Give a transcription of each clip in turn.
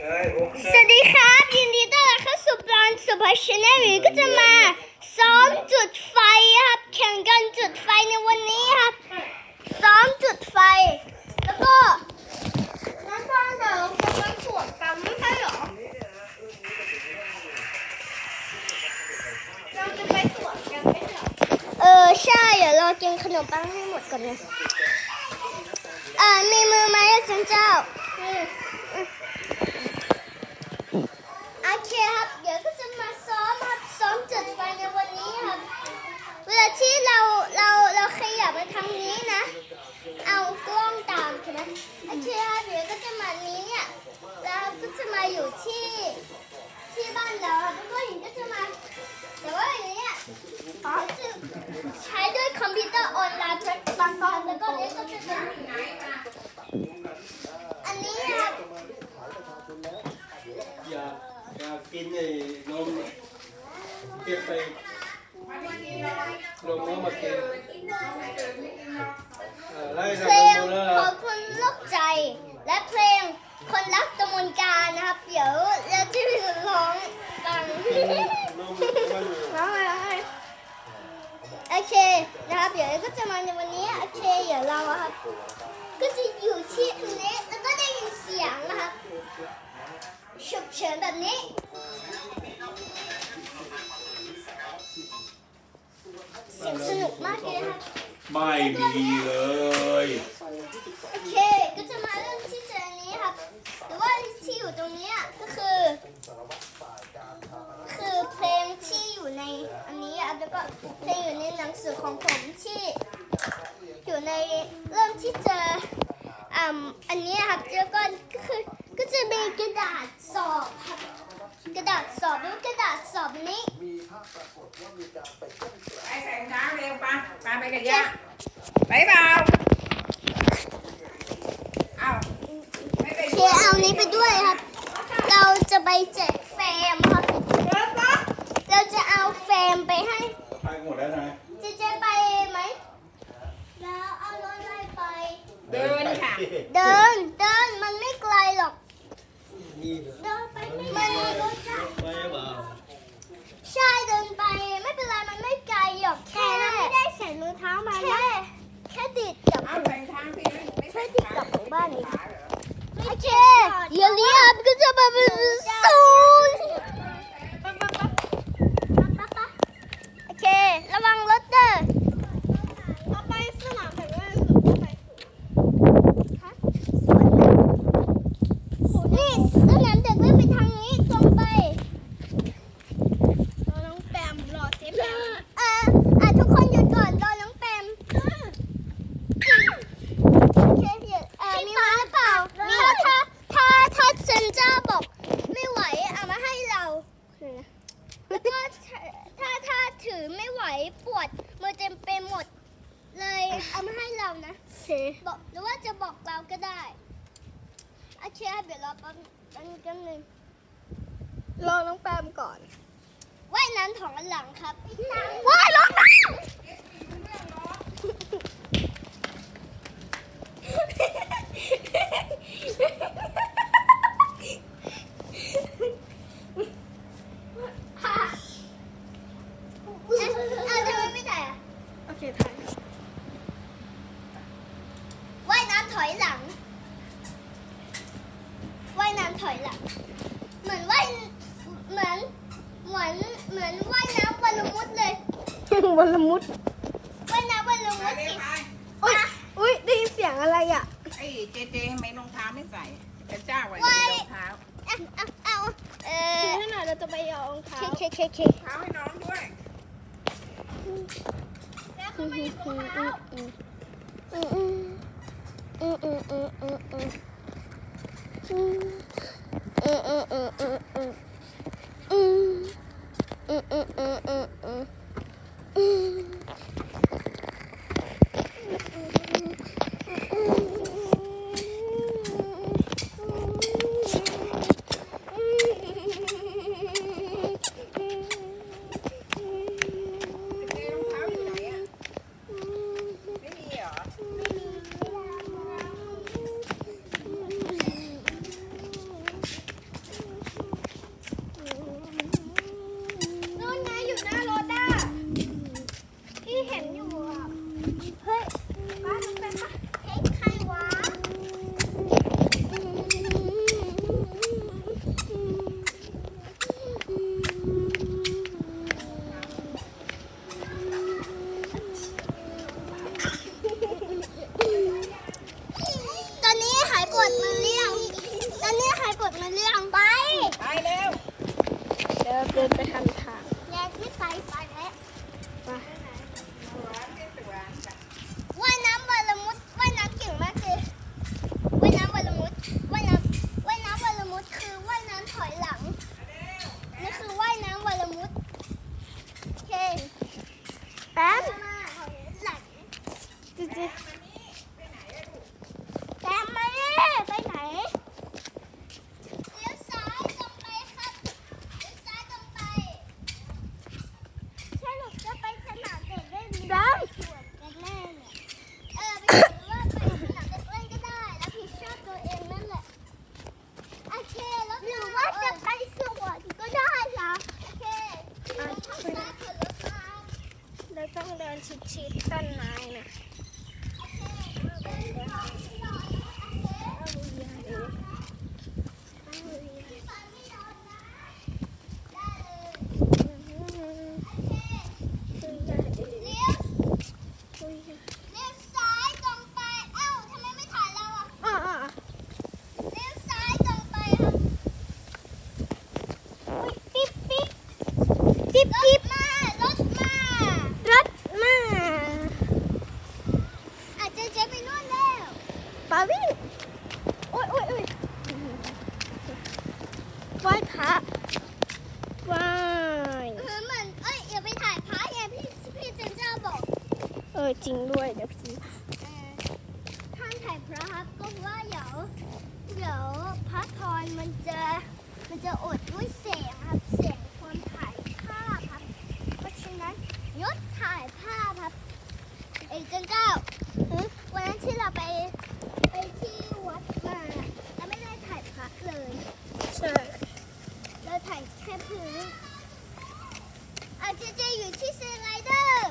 สวัสดีครับยินดีต้อนรับเข้าสู่บอลสุภาชนะหรือก็จะมาซ้อมจุดไฟครับแข่งกันจุดไฟในวันนี้ครับซ้อมจุดไฟแล้วก็น้ำตาลเดี๋ยวเราจะไปสวนกันไม่ใช่หรอเราจะไปสวนกันไม่ใช่หรอใช่เดี๋ยวเรากินขนมปังให้หมดก่อนนะมีมือไหมอาจารย์เจ้าโอเคครับเดี๋ยวก็จะมาซ้อมครับซ้อมจุดไฟในวันนี้ครับเวลาที่เราขยับมาทางนี้นะเอากล้องตามใช่ไหมโอเคครับเดี๋ยวก็จะมานี้เนี่ยแล้วก็จะมาอยู่ที่บ้านเราครับแล้วก็อย่างก็จะมาแต่ว่าอย่างนี้เขาจะใช้ด้วยคอมพิวเตอร์ออนไลน์บางตอนแล้วก็นี้ก็จะเป็นอันนี้ครับอยากกินไอ้นมเก็บไปนมมากินเพลงของคนโลกใจและเพลงคนรักตะมนการนะครับเดี๋ยวเราจะร้องฟังโอเคนะครับเดี๋ยวก็จะมาในวันนี้โอเคเดี๋ยวเราครับก็จะอยู่ที่ตรงนี้แล้วก็ได้ยินเสียงนะครับฉุกเฉินแบบนี้เสียงสนุกมากเลยครับไม่มีเลยโอเคก็จะมาเริ่มที่เจอนี้ครับหรือว่าที่อยู่ตรงนี้ก็คือเพลงที่อยู่ในอันนี้แล้วก็เพลงอยู่ในหนังสือของผมที่อยู่ในเริ่มที่เจออันนี้ครับแล้วก็จะมีกระดาษสอบครับกระดาษสอบแล้วกระดาษสอบนี้ไปใส่รองเท้าเร็วปะไปกันย่าไปเปล่าเอาเอานี้ไปด้วยครับเราจะไปแจกแฟมครับเราจะเอาแฟมไปให้ไปหมดแล้วนะจะไปไหมแล้วเอารถอะไรไปเดินค่ะเดินมันไม่ไกลหรอกเดินไปมันรถใช่เดินไปไม่เป็นไรมันไม่ไกลหรอกแค่ไม่ได้ใส่รองเท้ามาแค่ติดกับบ้านนี้โอเคเดี๋ยวนี้ครับก็จะมาเป็นศูนย์โอเคระวังรถเด้อเอาไปสนามแข่งเล่นนี่สนามเด็กเล่นไปทางนี้ตรงไปรอน้องแปมรอเจ๊แปมทุกคนหยุดก่อนรอน้องแปมมีมาหรือเปล่าถ้าเซนเจ้าบอกไม่ไหวเอามาให้เราแล้วก็ถ้าถือไม่ไหวปวดมือเต็มไปหมดเลยเอามาให้เรานะบอกหรือว่าจะบอกเราก็ได้โอเคเดี๋ยวรอแป๊บนึงรอน้องแปมก่อนว่ายน้ำถองหลังครับว่ายลงน้ำทำไมไม่ถ่ายโอเคถ่ายว่ายน้ำถอยหลังว่ายน้ำถอยหลังเหมือนว่ายน้ำวันละมุดเลยวันละมุดว่ายน้ำวันละมุดอุ้ยได้ยินเสียงอะไรอ่ะไอ้เจทำไมรองเท้าไม่ใส่จะจ้าไว้รองเท้าให้หน่อยเราจะไปเอารองเท้าเคเท้าให้น้องด้วยแล้วเขาไม่หยิบรองเท้าดมันเรื่องไปไปเร็วเดินไปทำทางแยกที่ไปแล้วว่ายน้ำวรมุดว่ายน้ำเก่งมากเลยว่ายน้ำวรมุดว่ายน้ำวรมุดคือว่ายน้ำถอยหลังนี่คือว่ายน้ำวรมุดโอเคแป๊บหลังจิ๊แป๊บมาไปไหนเลี้ยวซ้ายตรงไปครับเลี้ยวซ้ายตรงไปใช่หรือจะไปสนามเด็กเล่นได้สวนกันแน่เนี่ยไปถือว่าไปสนามเด็กเล่นก็ได้แล้วพี่ชอบตัวเองนั่นแหละโอเคแล้วหรือว่าจะไปสวนก็ได้เหรอโอเคเราต้องเดินชิดๆต้นไม้นะปิ๊บมารถมาอาจจะเจ๊ไปนู่นแล้วปาวิ่งโอ๊ยไหว้พระไหว้เหมือนอย่าไปถ่ายพระอย่างพี่เจนเจ้าบอกจริงด้วยเดี๋ยวพี่ห้ามถ่ายพระครับก็ว่าเดี๋ยวพระพรมันจะอดด้วยแสงครับแสงความถ่ายภาพครับเพราะฉะนั้นยศถ่ายภาพครับเจนเจ้าวันนั้นที่เราไปที่วัดมาเราไม่ได้ถ่ายพระเลยใช่เราถ่ายแค่พื้นเจอยู่ที่สไลเดอร์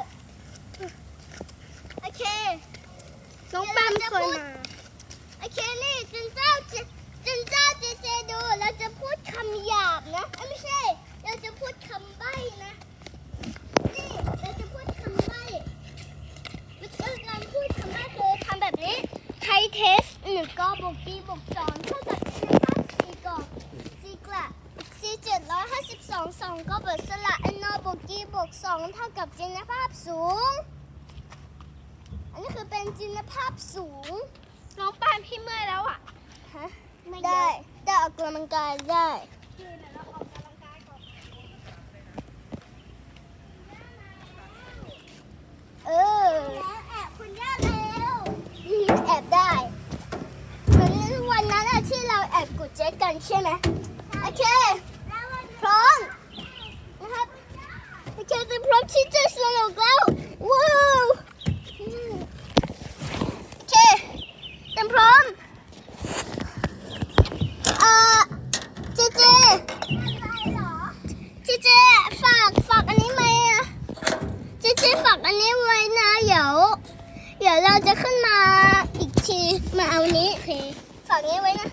โอเคน้องแปมเคยมาโอเคนี่เจนเจ้าเจดูเราจะพูดคำหยาบนะไม่ใช่เราจะพูดคำใบ้นะนี่เราจะพูดคำใบ้วิธีการพูดคำใบ้คือคำแบบนี้ไทยเทส1ก็บวกbบวก2เท่ากับ4ก็4กละ4 752 2ก็บวกสระnบวกgบวก2เท่ากับจินตภาพสูงอันนี้คือเป็นจินตภาพสูงน้องปานพี่เมื่อยแล้วอ่ะได้ออกกำลังกายได้แอบคุณย่าแล้วแอบได้เหมือนวันนั้นที่เราแอบกดเจ๊กันใช่ไหมโอเคพร้อมนะครับโอเคจะพร้อมที่จะสนุกแล้วว้าวโอเคเต็มพร้อมเจฝากอันนี้ไหมเจฝากอันนี้ไว้นะเดี๋ยวเราจะขึ้นมาอีกทีมาเอานี้โอเคฝากนี้ไว้นะ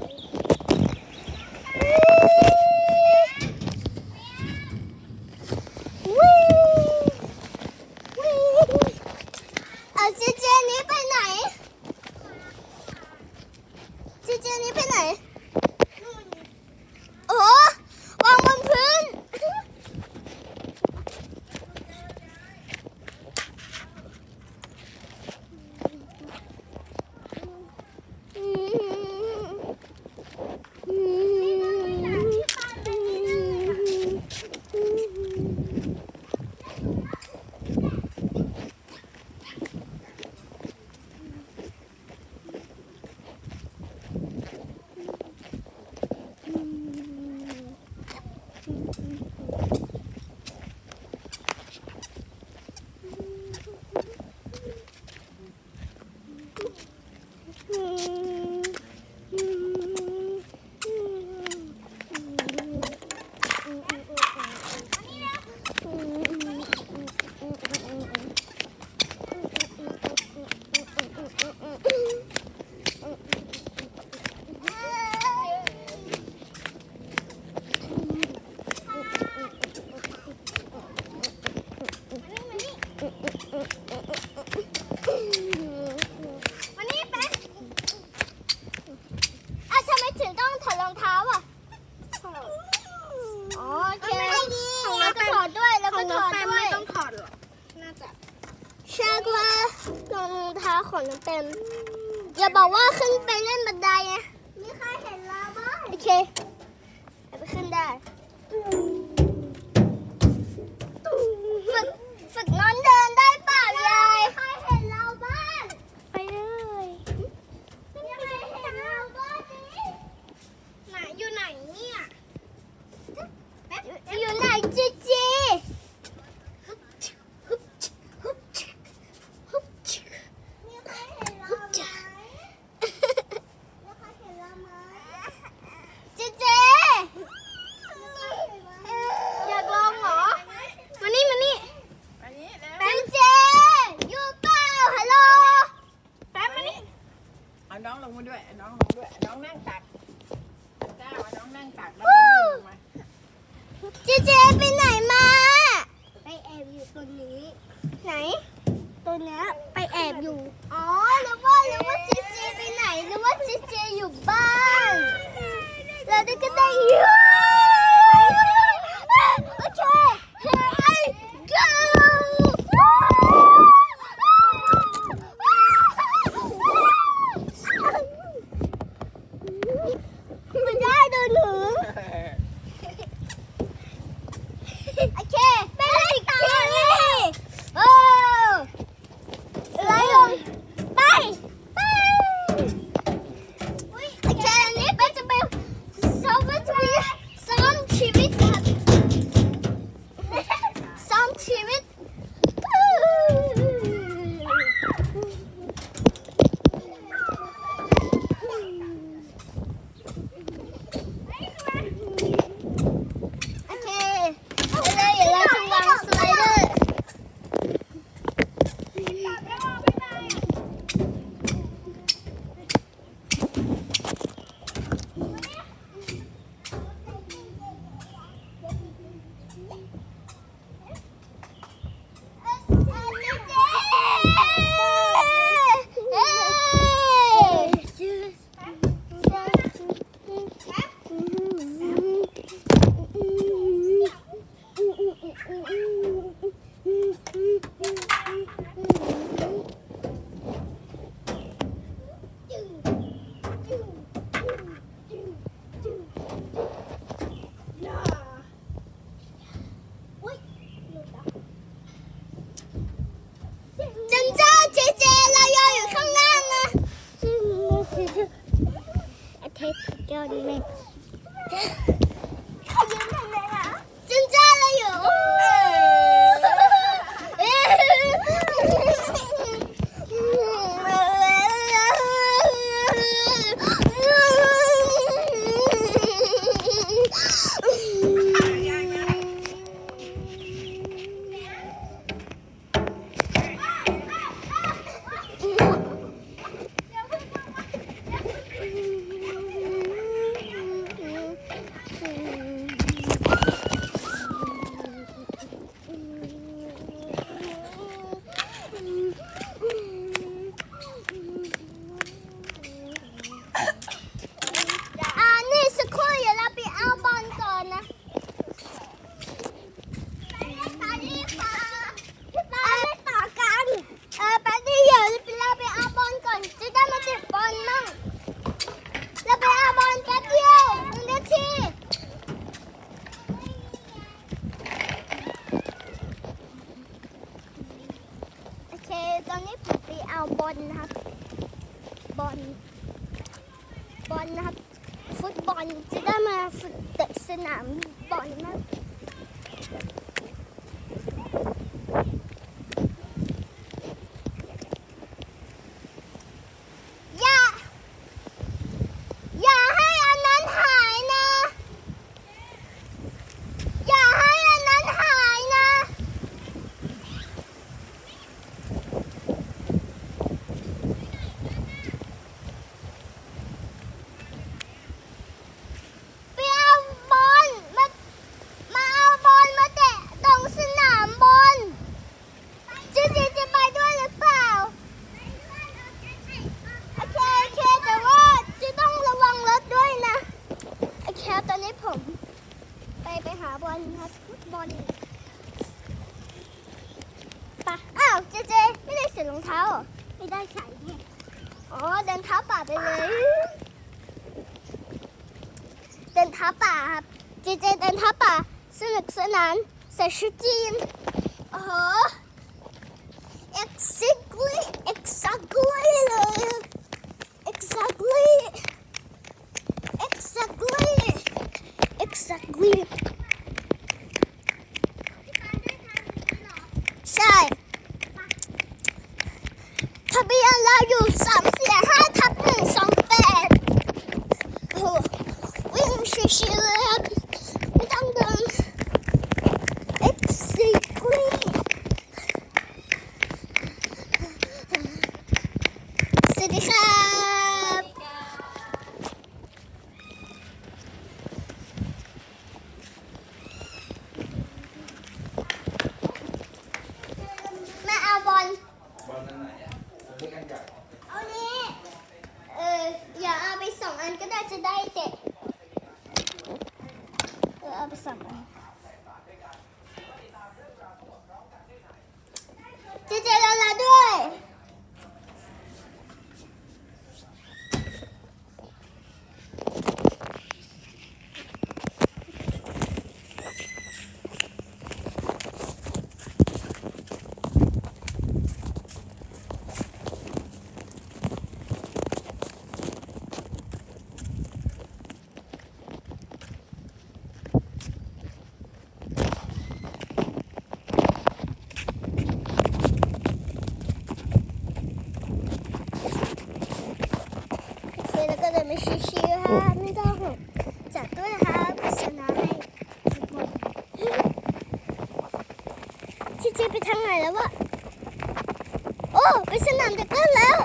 เจนี้ไปไหนเจนี้ไปไหนโอ้วางบนพื้นน้องแปมไม่ต้องถอดหรอกน่าจะเชื่อว่ารองเท้าของน้องแปมอย่าบอกว่าขึ้นไปเล่นบันไดนะมีใครเห็นเราบ้างโอเคไปขึ้นได้ฝึกน้องเดินได้เปล่ายายใครเห็นเราบ้างไปเลยมีใครเห็นเราบ้างไหนอยู่ไหนเนี่ยอยู่ไหนจีจีมีใครเห็นเราไหมจีจีอยากลองเหรอมานี่มานี่อันนี้แล้วแป๊มเจอยู่เปล่าฮัลโหลแป๊มมานี่เอาน้องลงมาด้วยเอาน้องลงด้วยเอาน้องนั่งตักเจ้าเอาน้องนั่งตักแล้วก็ลงมาเจเจไปไหนมาไปแอบอยู่ตรงนี้ไหนตัวเนี้ยไปแอบอยู่อ๋อหรือว่าเจเจไปไหนหรือว่าเจเจอยู่บ้านเราได้ก็ได้อยู่โอเคเฮ้ย go มันได้โดนหนู โอเคไปเลยอีกทีโอ้อะไรลงไปโอเคอันนี้ไปจะไปซ้อมชีวิตครับซ้อมชีวิตโอเคเดี๋ยวเราจะวางสไลเดอร์จันเจ้าเจเจเราอยู่ข้างล่างนะอาเทปแก้วดีไหมเขายืนทำไมล่ะจันเจ้าเราอยู่นี่สักครู่เดี๋ยวเราไปเอาบอลก่อนนะพี่ปาไม่ต่อกันแป๊บเดียวเราไปเอาบอลก่อนจะได้มาเจ็บบอลมั่งเราไปเอาบอลแป๊บเดียว1 นาทีโอเคตอนนี้ผมไปเอาบอลนะครับบอลนะครับฟุตบอลจะได้มาฝึกเตะสนามบอลนะอย่าให้อันนั้นหายนะอย่าให้อันนั้นหายนะไปเอาบอลมาเอาบอลมาเตะตรงสนามบอลจะไปด้วยหรือเปล่าโอเคแต่ว่าจะต้องระวังรถด้วยนะโอเคตอนนี้ผมไปหาบอลครับฟุตบอลาวเจเจไม่ได้ใส่รองเท้าเหรอไม่ได้ใส่เนี่ยอ๋อเดินเท้าป่าไปเลยเดินเท้าป่าครับเจเจเดินเท้าป่าสนุกสนานใส่ชุดจีนโอ้โห exactly เลย exactly ใช่ทะเบียนเราอยู่345/128โอ้โหวิ่งชิวๆเลยครับไม่ต้องเดิน exactly สวัสดีครับมาเอาบอลอันไหนอ่ะเอานี้อย่าเอาไป2 อันก็ได้จะได้เตะเอาไป2 อันเจลาด้วยแล้วก็เดินไปชิวๆค่ะไม่ต้องห่วงจัดด้วยค่ะโฆษณาให้ชิไปทางไหนแล้ววะโอ้ไปสนามเด็กเล่นแล้ว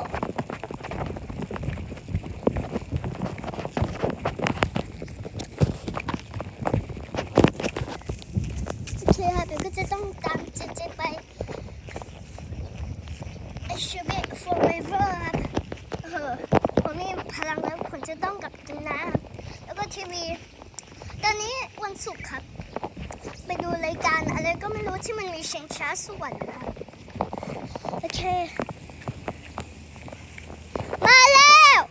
โอเคค่ะเดี๋ยวก็จะต้องตามเจไปExhibit Forever ครับผมมีพลังแล้วผมจะต้องกลับกินน้ำแล้วก็ทีวีตอนนี้วันศุกร์ครับไปดูรายการอะไรก็ไม่รู้ที่มันมีชิงช้าสวรรค์ครับโอเคมาแล้ว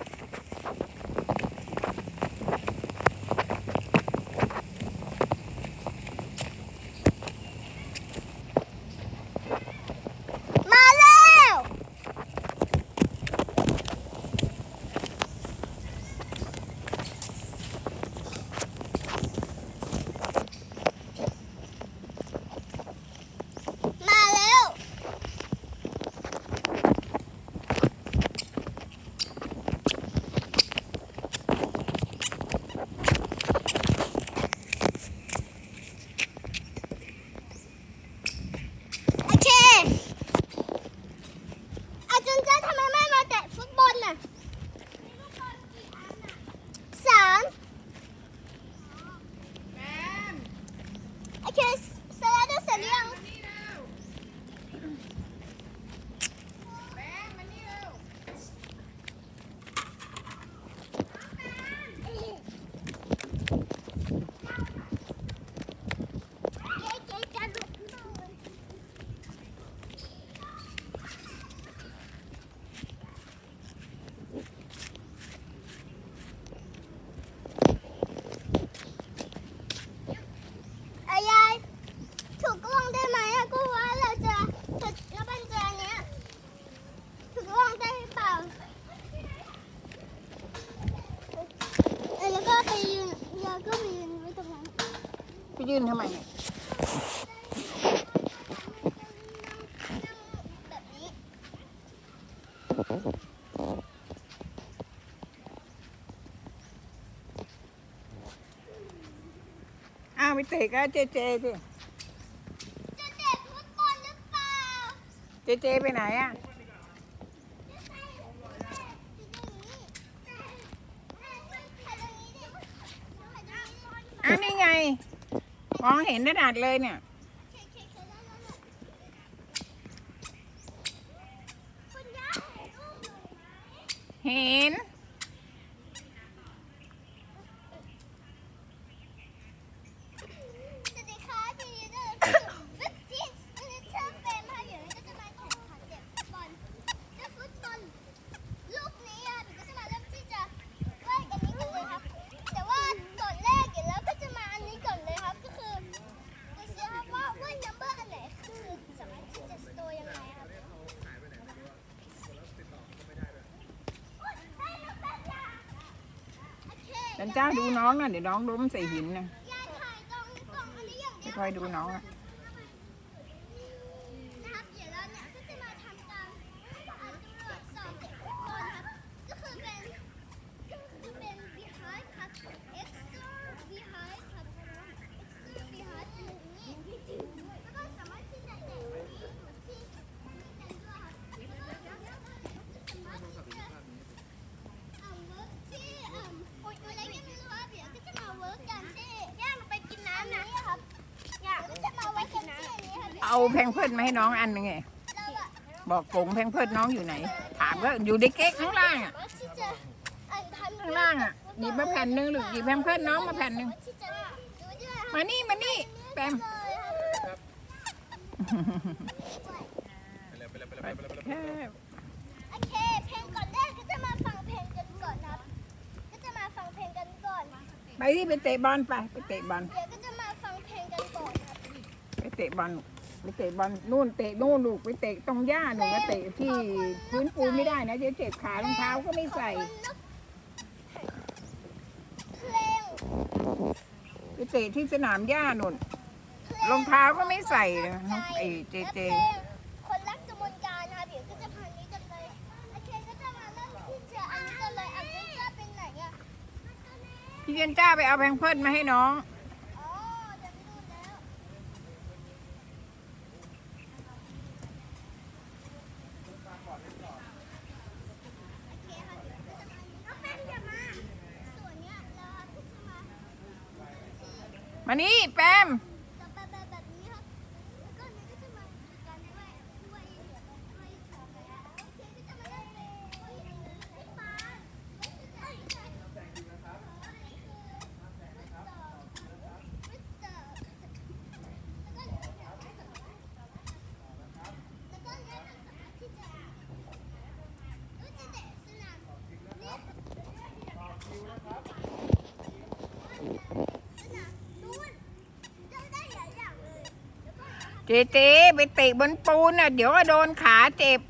ไปยืนทำไมเนี่ยอ้าวไปเตะก็เจสิจะเตะฟุตบอลหรือเปล่าเจไปไหนอ่ะนี่ไงมองเห็นขนาดเลยเนี่ยเห็นสวัสดีค่ะทีนี้15 minutes เฟรมค่ะอยู่นี่ก็จะมาแข่งนจ้าดูน้องนะเดี๋ยวน้องล้มใส่หินนะยายถ่ายตรงอันนี้อย่างเดียวค่อยๆดูน้องอะนะครับเดี๋ยวเราเนี่ยก็จะมาทำการตรวจสอบเด็กทุกคนครับก็คือเป็น behind ครับ extra behind ครับ extra behind เป็นอย่างนี้แล้วก็สามารถที่จะเด็กนี้อยู่ที่นี่กันด้วยครับแล้วก็สามารถที่จะเวิร์กที่อะไรก็ไม่รู้ครับเดี๋ยวก็จะมาเวิร์กกันที่ย่ามาไปกินน้ำนะครับย่าก็จะมาไว้กันที่อันนี้ครับเอาแพงเพิร์ดมาให้น้องอันหนึงไงเราอะบอกกงแพงเพิร์ดน้องอยู่ไหนถามก็อยู่ในเก๊กข้างล่างอะที่จะทำข้างล่างอะหยิบมาแผ่นหนึงหรือหยิบแพงเพิร์ดน้องมาแผ่นหนึงที่จะดูด้วยมานี่แปมโอเคเพลงก่อนแรกก็จะมาฟังเพลงกันก่อนครับก็จะมาฟังเพลงกันก่อนไปที่ไปเตะบอลไปเตะบอลเดี๋ยวก็จะมาฟังเพลงกันก่อนครับไปเตะบอลนู่นเตะนู่นลูกไปเตะตรงหญ้าหนูนะเตะที่พื้นปูนไม่ได้นะเดี๋ยวเจ็บขารองเท้าก็ไม่ใส่เพลงไปเตะที่สนามหญ้าหนุนรองเท้าก็ไม่ใส่เลยไอ้เจและเพลงคนรักจมนการนะครับเดี๋ยวก็จะพันนี้กันเลยโอเคก็จะมาเริ่มที่จะอันนี้กันเลยอันนี้จะเป็นไหนอ่ะพี่เจนจ้าไปเอาแพงเพิร์ดมาให้น้องอ๋อจะไปดูแล้วโอเคค่ะเดี๋ยวก็จะมาน้องแป้งอย่ามาส่วนเนี้ยเราก็จะมามานี่แปมแบบนี้ครับแล้วก็เนี่ยก็จะมาดูกันด้วยของแล้วโอเคก็จะมาเล่นไอ้ปลาเจไปเตะบนปูนน่ะเดี๋ยวก็โดนขาเจ็บ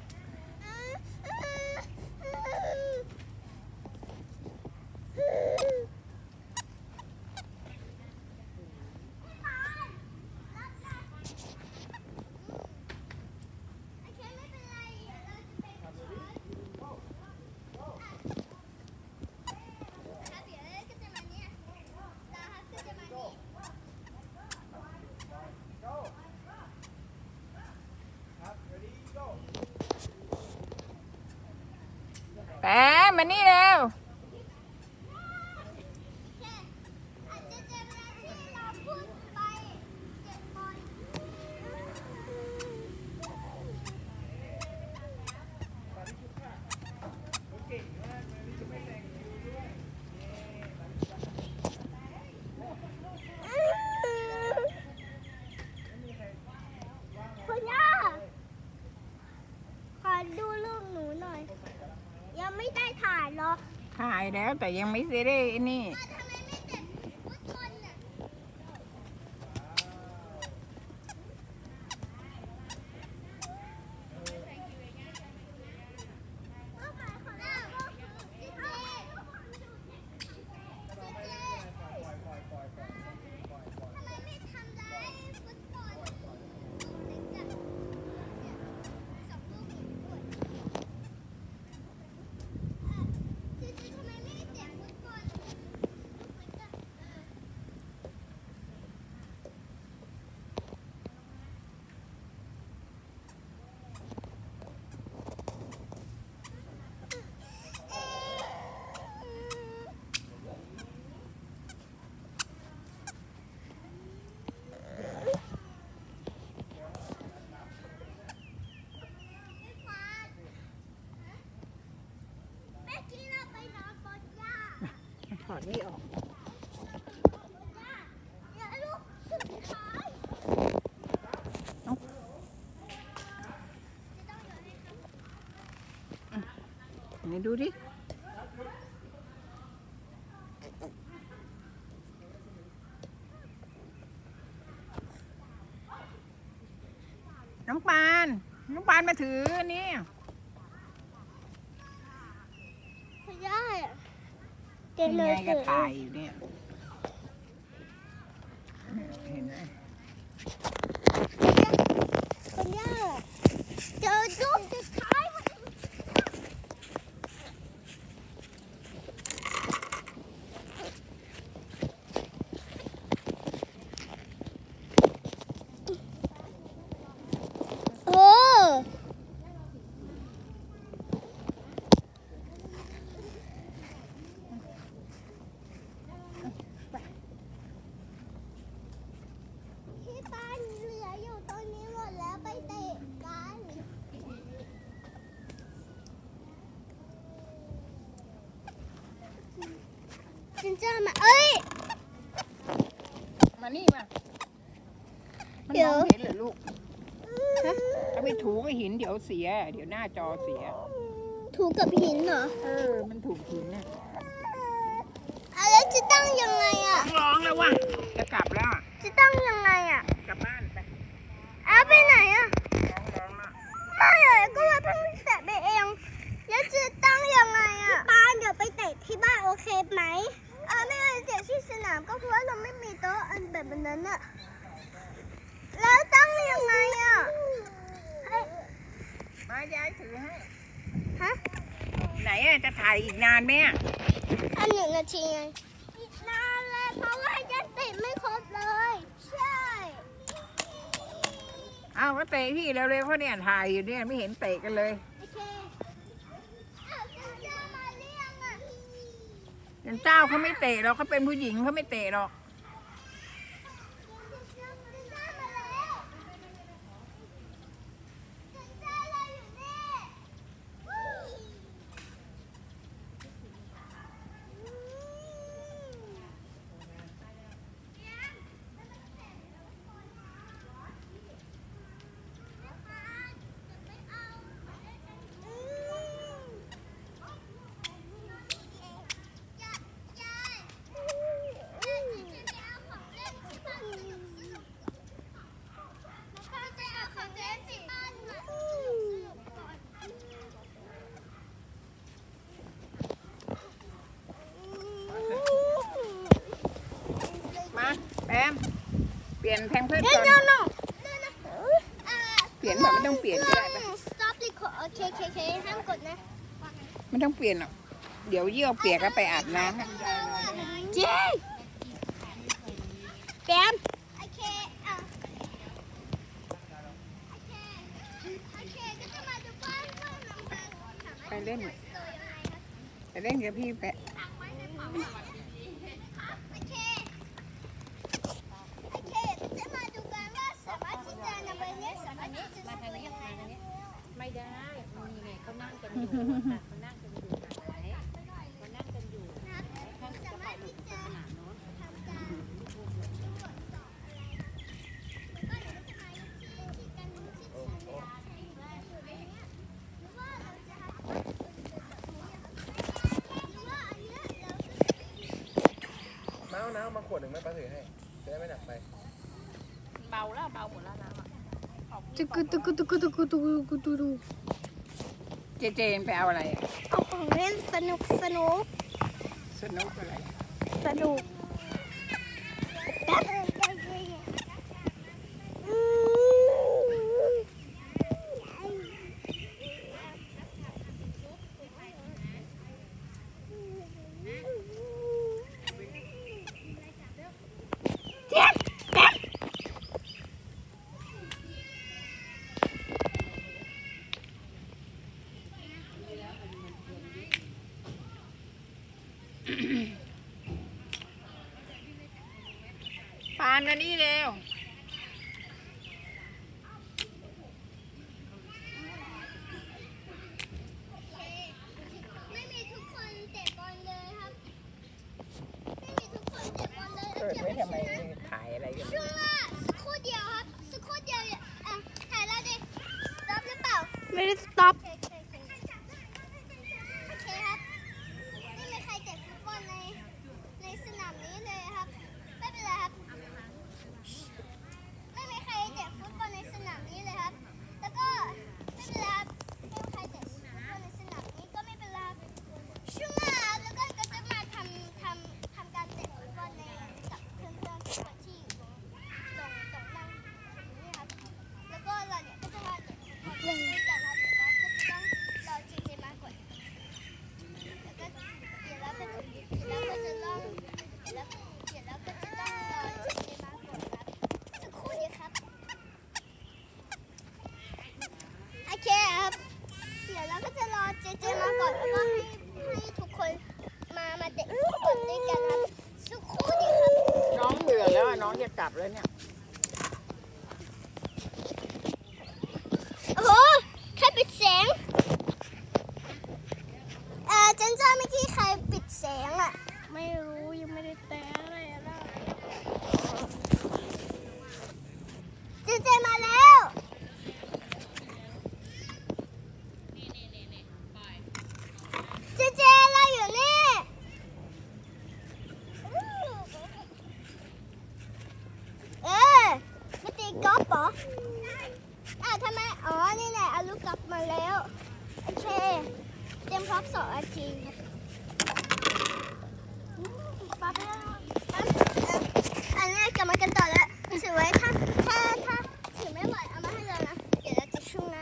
แปมมานี่เร็วคุณย่าขอดูรูปหนูหน่อย ยังไม่ได้ถ่ายหรอกถ่ายแล้วแต่ยังไม่ได้นี่ทำไมไม่เตะฟุตบอลน่ะเป้าหมายของเราก็คือเจเจทำไมไม่ทำร้ายฟุตบอลเนี่ยสองลูกนี้ด้วยเจเจทำไมไม่เตะฟุตบอลเนี่ยแม่กี้เราไปนอนบนหญ้าถอดนี่ออกอย่าลูกสุดท้ายจะต้องโยนให้เขานี่ดูดิน้องปานมาถืออันนี้ไม่ได้อะเดี๋ยวนี่เราไงก็ถ่ายอยู่เนี่ยเห็นไหมคนยากเจอรูปสุดท้ายโอ้ที่บ้านเหลืออยู่ตรงนี้หมดแล้วไปเตะกันจินเจอร์มาเอ้ยมานี่มามันเดี๋มยวองเห็นเหรอลูกเอาไปถูกับหินเดี๋ยวเสีย เดี๋ยวหน้าจอเสียถูกับหินเหรอมันถูกหินน่ะแล้วจะตั้งยังไงอ่ะร้องแล้วว่ะจะกลับแล้วอะจะตั้งยังไงอ่ะกลับบ้านไปไปไหนอ่ะร้องละไม่เลยก็ว่าเพิ่งเสร็จไปเอง แล้วจะตั้งยังไงอ่ะบ้านเดี๋ยวไปเตะที่บ้านโอเคไหมไม่ได้เตะที่สนามก็เพราะว่าเราไม่มีโต๊ะอันแบบนั้นอ่ะ แล้วตั้งยังไงอ่ะมายายถือให้ฮะไหนอะจะถ่ายอีกนานไหมอะอัน1 นาทีไงอีกนานเลยเพราะว่ายังเตะไม่ครบเลย ใช่อ้าวก็เตะที่เร็วๆเขาเนี่ยถ่ายอยู่เนี่ยไม่เห็นเตะกันเลยโอเคจะมาเรียงอ่ะเจ้าเขาไม่เตะหรอกเขาเป็นผู้หญิงเขาไม่เตะหรอก มาแบมเปลี่ยนแพมเพิร์สก่อนเปลี่ยนแบบไม่ต้องเปลี่ยนก็ได้ปะ stop record โอเคห้ามกดนะไม่ต้องเปลี่ยนหรอกเดี๋ยวเยี่ยวเปียกก็ไปอาบน้ำอะเจ๊แบมโอเคก็จะมาดูบ้านว่าน้ำมันสามารถไปเล่นตัวยังไงครับไปเล่นกับพี่แปะโอเคจะมาดูกันว่าสามารถที่จะนำไปเนี้ยสามารถที่จะตัวยังไงนะไม่ได้มันมีไงเขานั่งกันอยู่ค่ะเขานั่งกันอยู่ไหนเขานั่งกันอยู่สามารถที่จะทำการก็เดี๋ยวจะมาที่กันที่สนามหรือว่าเราจะหรือว่าอันเนี้ยเราน้ำมาขวดหนึ่งไหมป้าถือให้จะได้ไม่หนักไปเบาแล้วเบาหมดแล้วน้ำอ่ะเจนไปเอาอะไรอะเอาของเล่นสนุกสนุกอะไรแป๊บปานมานี่เร็วไม่มีทุกคนเตะบอลเลยครับไม่มีทุกคนเตะบอลเลยเกิดไว้ทำไมถ่ายอะไรกันช่วงว่าสักครู่เดียวครับสักครู่เดียวถ่ายแล้วดิ stop หรือเปล่าไม่ได้ stop โอเคครับไม่มีใครเตะฟุตบอลในสนามนี้เลยครับไม่เป็นไรครับไม่มีใครเตะฟุตบอลในสนามนี้เลยครับแล้วก็ไม่เป็นไรครับไม่มีใครเตะฟุตบอลในสนามนี้ก็ไม่เป็นไรครับช่วงหน้าแล้วก็จะมาทำองจะกลับแล้วเนี่ยโอ้โหใครปิดเสียงเจนจ้าเมื่อกี้ใครปิดเสียงอ่ะไม่รู้ยังไม่ได้แต่อะไรแล้วเจนเจมาแล้วเจนเจเราอยู่นี่ไม่ตีกอล์ฟเหรอทำไมอ๋อนี่แหละเอาลูกกอล์ฟมาแล้วโอเคเตรียมพร้อม2 นาทีปั๊บอันนี้กลับมากันต่อแล้วถือไว้ถ้าถือไม่ไหวเอามาให้เรานะเดี๋ยวเราจะช่วงหน้า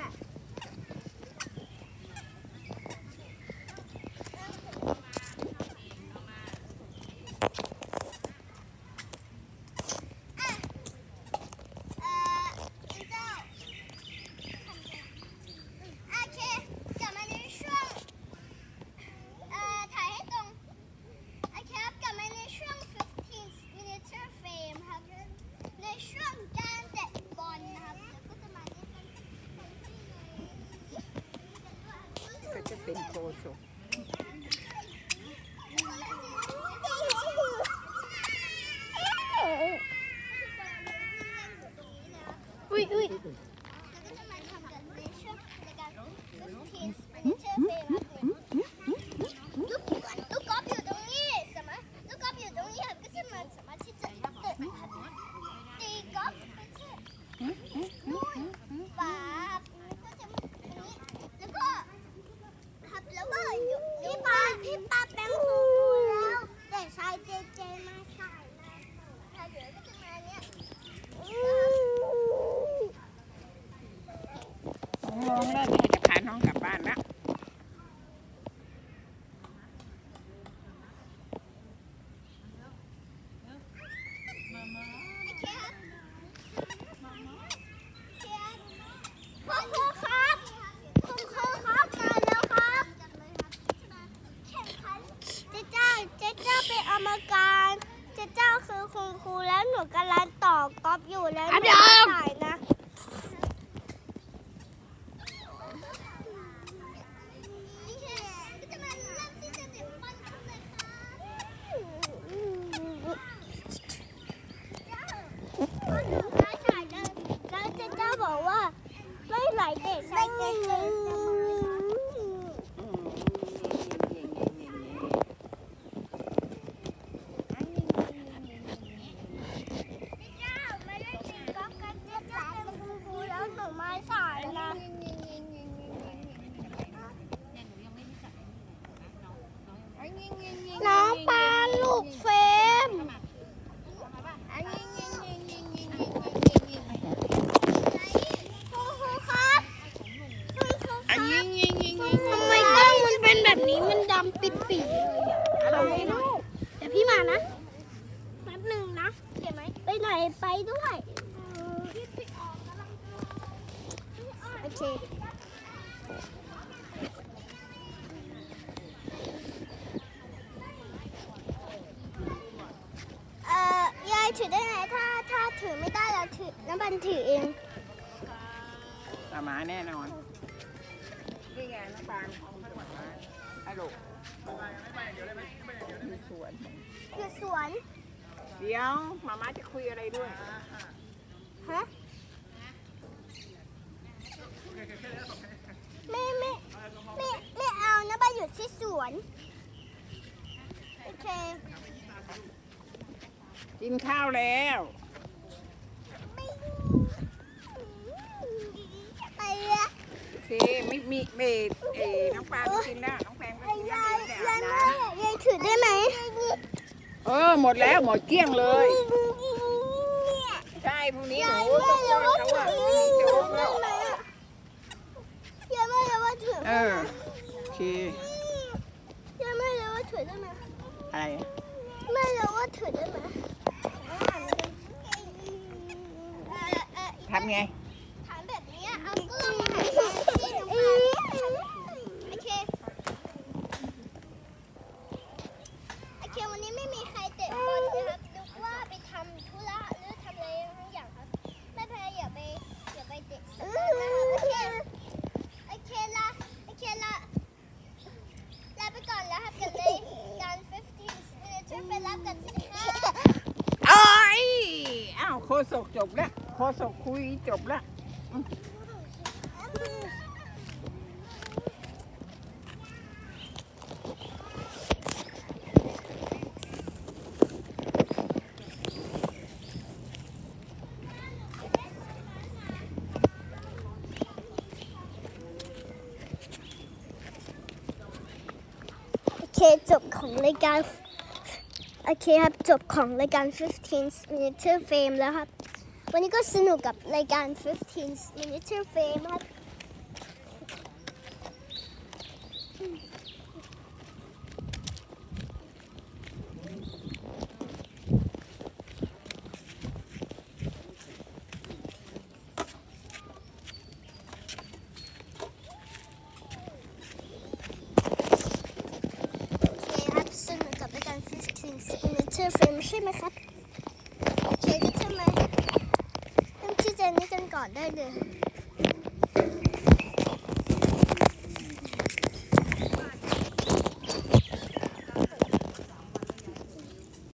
จะเป็นโคโซอุ้ยเราก็จะมาทำกันในช่วงรายการ15 Miniature Fame ลูกกอล์ฟอยู่ตรงนี้ลูกกอล์ฟอยู่ตรงนี้ครับก็จะมาสามารถที่จะตีกอล์ฟไปที่นู่นฝาก็จะมาตรงนี้แล้วก็ครับแล้วก็อยู่พี่ปาแปงหูแล้วแต่ชายเจมาใส่นะเดี๋ยวก็จะมาเนี่ยน้องแล้วแม่จะพาน้องกลับบ้านแล้วเจ้าคือคุณครูแล้วหนูกำลังต่อกอล์ฟอยู่แล้วหนูถ่ายนะแล้วเจ้าบอกว่าไม่ไหลเด็กใช่เจ๊น้องปาลูกเฟมทำไมกล้องมันเป็นแบบนี้มันดำปิดๆเลยอะไรนะเดี๋ยวพี่มานะแป๊บหนึ่งนะเห็นไหมไปไหนไปด้วยโอเคยายถือได้ไหมถ้าถือไม่ได้เราถือน้ำบันถือเองมาแน่นอนนี่ไงน้องปานของขนมมาฮัลโหลอยู่สวนเดี๋ยวมาจะคุยอะไรด้วยฮะไม่เอานะบ้านอยู่ที่สวนโอเคกินข้าวแล้วไปละโอเคไม่มีน้องปลาไม่กินแล้วน้องแพงก็กินแล้วยายถือได้ไหมหมดแล้วหมดเกลี้ยงเลยใช่พรุ่งนี้หนูต้องป้อนเขาอ่ะมีโจ๊กแล้วยายไม่รู้ว่าถือโอเคยายไม่รู้ว่าถือได้ไหมอะไรไม่รู้ว่าถือได้ไหมทำไงถามแบบนี้เอากล้องมาถ่ายที่น้องปลาโอเควันนี้ไม่มีใครเตะบอลนะครับนึกว่าไปทำธุระหรือศกจบแล้วโฆษกคุยจบแล้วโอเคจบของรายการโอเคครับจบของรายการ 15 Minute Fame แล้วครับวันนี้ก็สนุกกับรายการ 15 Minute Fame ครับสนุกกับรายการ 15 Minute Fame ใช่ไหมครับโอเคก็ทำไมที่จะนี้กันก่อนได้เลย